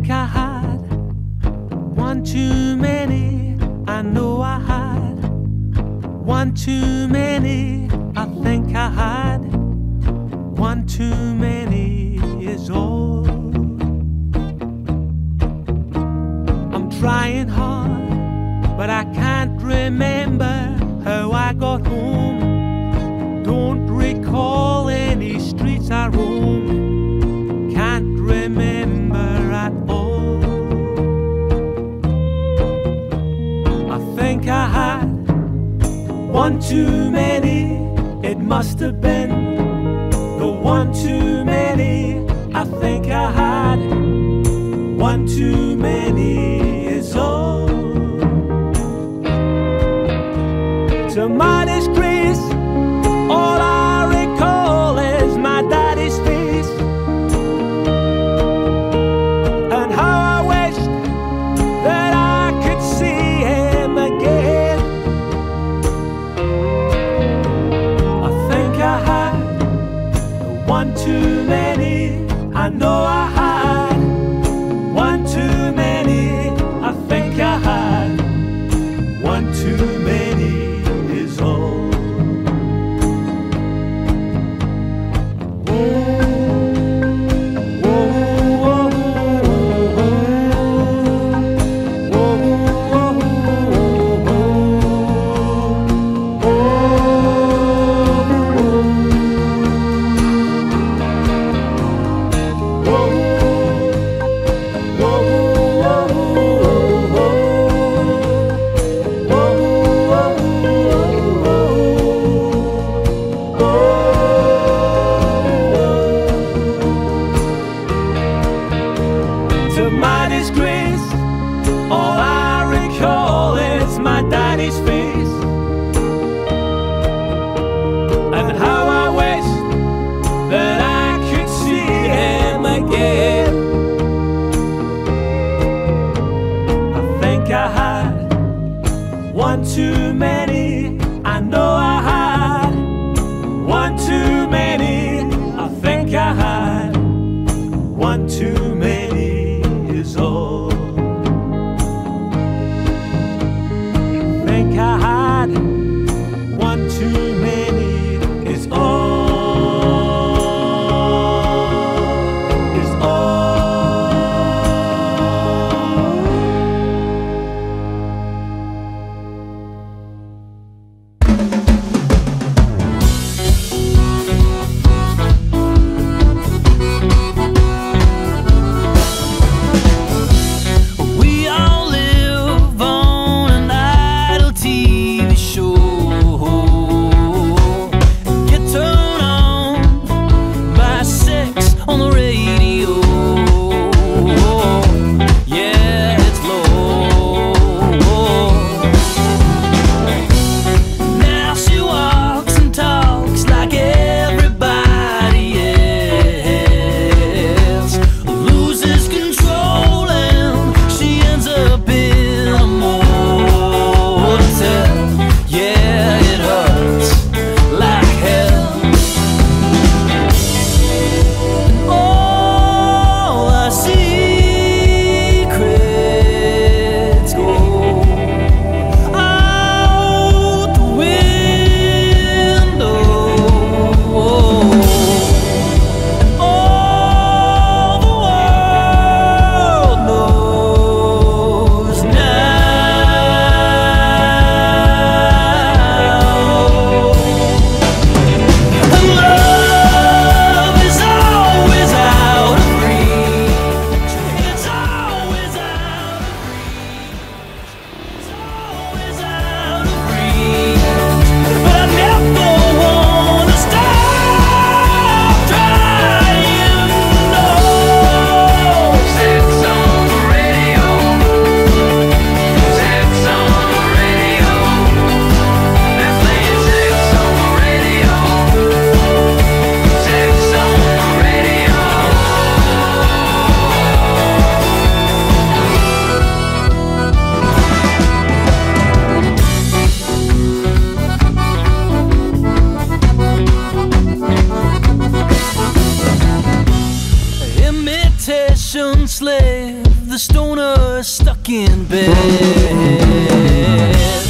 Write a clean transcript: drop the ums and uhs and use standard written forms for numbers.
think I had one too many. I know I had one too many. I think I had one too many is all. I'm trying hard, but I can't remember how I got home. Don't recall any streets I roamed. Can't remember at all. I think I had one too many. It must have been the one too many. I think I had one too many is all. To my disgrace, all I recall is my daddy's face, and how I wished that I could see him again. I think I had one too many. I know I had one too many. I think I had one too many is all. To my disgrace, all I recall is my daddy's face, and how I wish that I could see him again. I think I had one too many. I know I had one too many. I think I had one too many is all. I think I had one too many is all. Is all. imitation slave. the stoner stuck in bed.